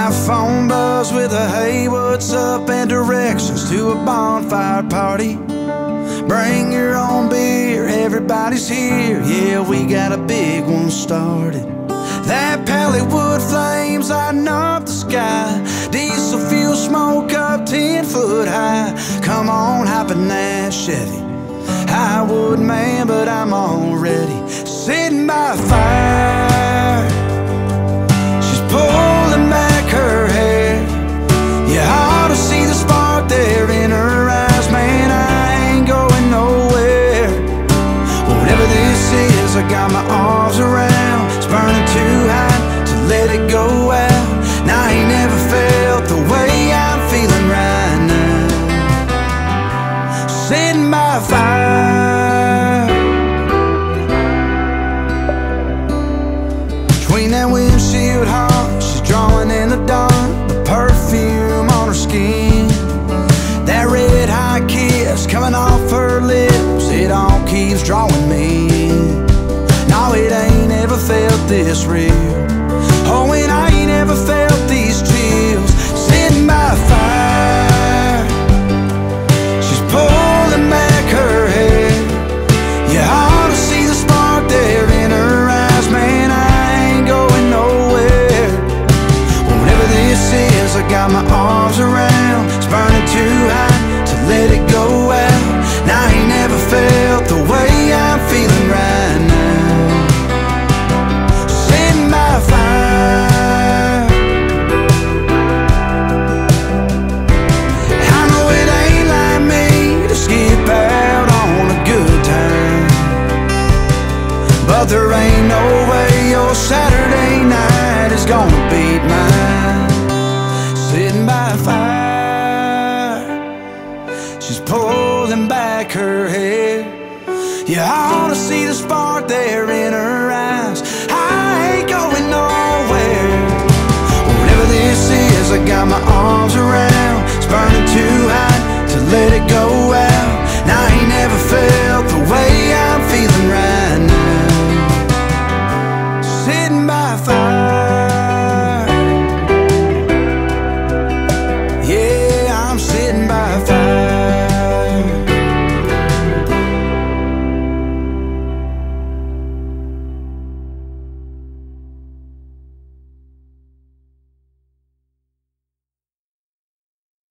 My phone buzz with a hey, what's up, and directions to a bonfire party. Bring your own beer, everybody's here. Yeah, we got a big one started. That pallet wood flames lighting up the sky. Diesel fuel smoke up 10 foot high. Come on, hop in that Chevy. I would, man, but I'm already sitting by a fire.